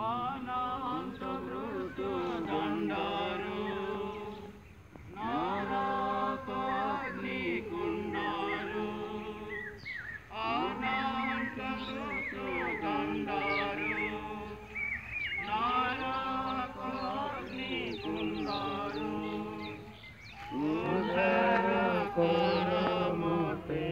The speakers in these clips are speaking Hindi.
अनंत मृत्यु दंडारू नरक अग्निकुंडारू अनंत मृत्यु दंडारू नरक अग्निकुंडारू उद्धार कर मोते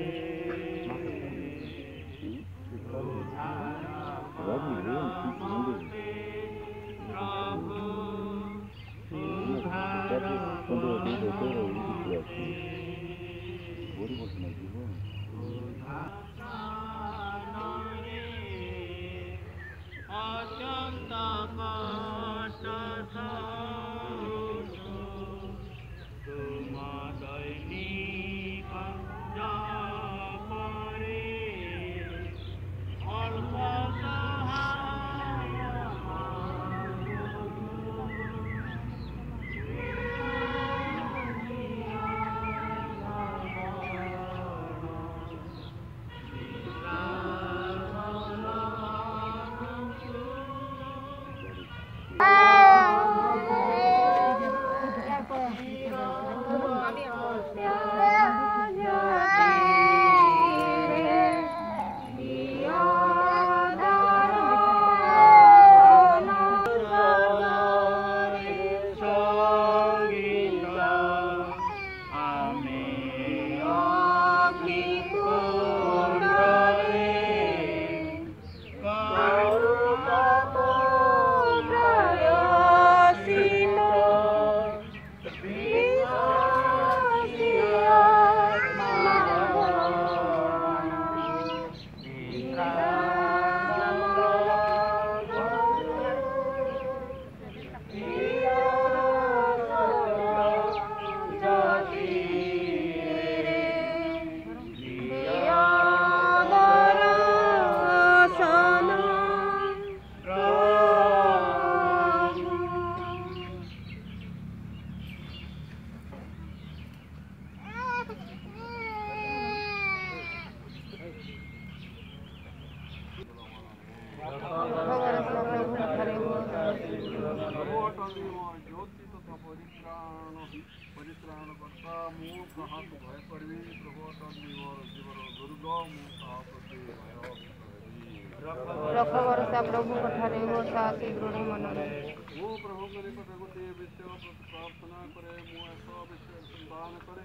रख भरोसा प्रभु कठारे हो साहसी दृढ़ मन मो प्रभु करे कथा गोटे विषय प्रार्थना करे मो एक विषय संतान करे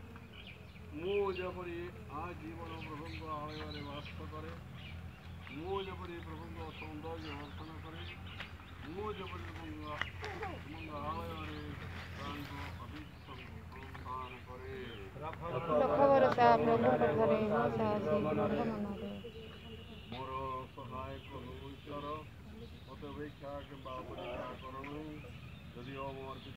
मो जपरी आ जीवन प्रभु को आलय वास करे मो जपरी प्रभु को सौंदर्य वर्षण करे मो जपरी प्रभु आलय प्राण को अधिक संतान करे रख भरोसा प्रभु कठारे हो साहसी दृढ़ मन मोर सहायक ईश्वर मत अपेक्षा कि परीक्षा करूँ जदिओ मोर